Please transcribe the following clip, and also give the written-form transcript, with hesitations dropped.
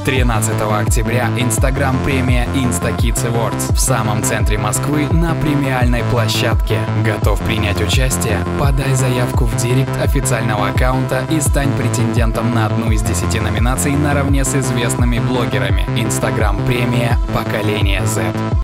13 октября Instagram-премия InstaKids Awards в самом центре Москвы на премиальной площадке. Готов принять участие? Подай заявку в директ официального аккаунта и стань претендентом на одну из 10 номинаций наравне с известными блогерами. Instagram-премия «Поколение Z».